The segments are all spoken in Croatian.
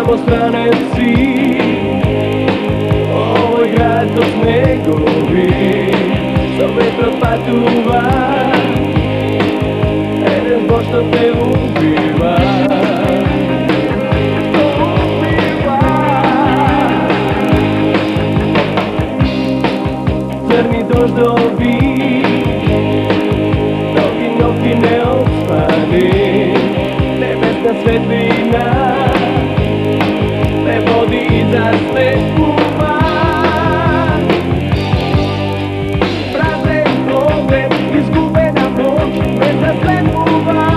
Samo strane si, ovoj grad to snegovi, što vetro patuva, jeden zbog što te ubiva. Crni doždovi, nogi ne ospani, nebesna svetlina me vodi iza sneguma. Prazne pogled, izgubena noć, bez zaslepuva.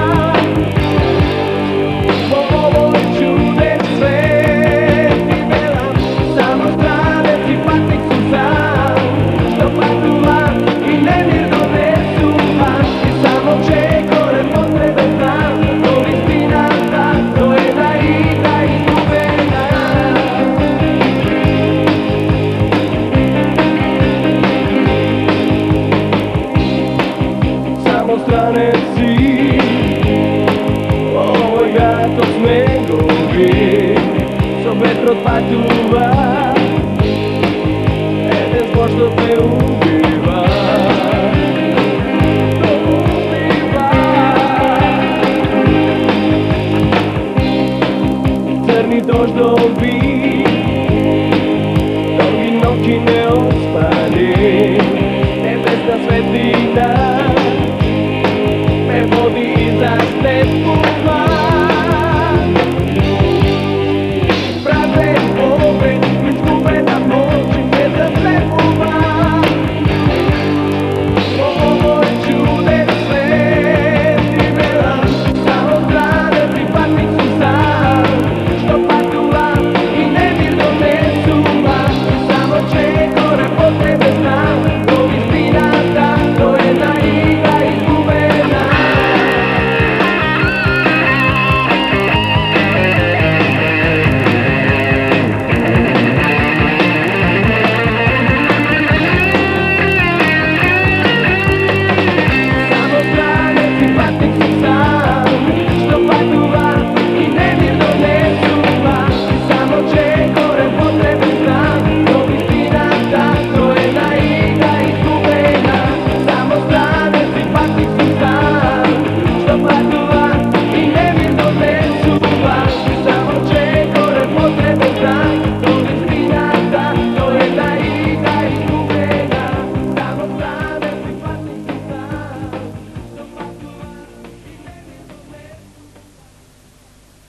Po ovoj čude svet i velam, samo strane si patnik su sam, što patuva i nemirno ne suva. I samo čeko ne potrebe znam, to istina ta, to je da igra izgubena. Samo strane si, ovoj gato snegovi, što vetro patuva, jeden zbog što te ubiva. Crni doždovi, nogi ne